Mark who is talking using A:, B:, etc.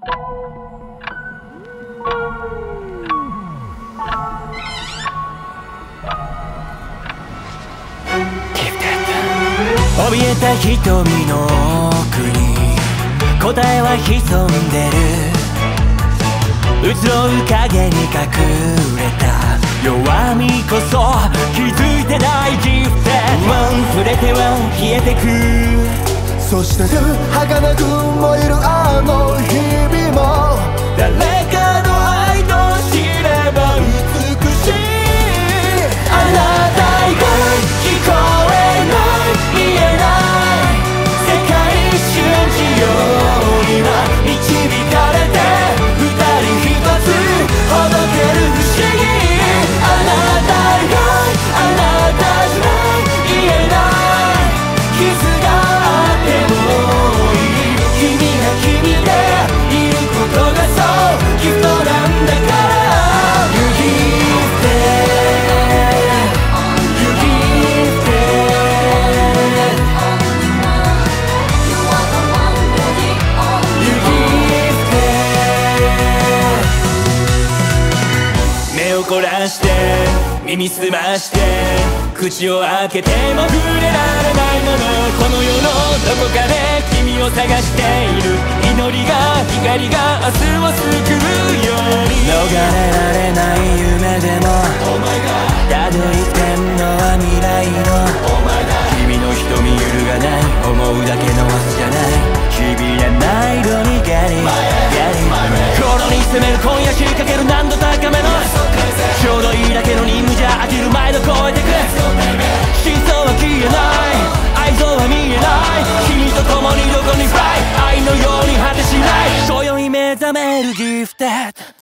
A: 怯えた瞳の奥に答えは潜んでる。移ろう影に隠れた弱みこそ気づいてないギフト。触れては消えてく。
B: そして儚く燃えるあの日々も
A: 誰かの愛と知れば美しい。あなた以外聞こえない見えない世界信じようには導かれて二人一つほどける不思議。あなた以外あなたじゃない言えない傷があってもいい。君が君でいることがそうギフトなんだから。 You gifted You gifted You gifted 目を凝らして耳すまして口を開けても触れられないもの。この世のどこかで君を探している祈りが光が明日を救うように。逃れられない夢でもたどり着けんのは未来の君の瞳揺るがない思うだけの明日じゃない日々れない色にゲリ心に攻める今夜仕掛ける難度高めのちょうどいいだけの任務じゃ飽きる前の超えてく。真相は消えない愛情は見えない君と共にどこにフライ愛のように果てしない今宵目覚めるギフテッド